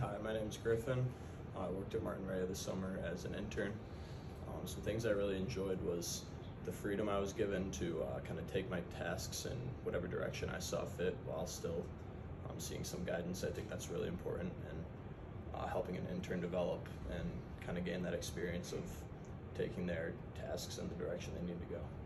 Hi, my name is Griffin. I worked at Martin Ray this summer as an intern. Some things I really enjoyed was the freedom I was given to kind of take my tasks in whatever direction I saw fit while still seeing some guidance. I think that's really important, and helping an intern develop and kind of gain that experience of taking their tasks in the direction they need to go.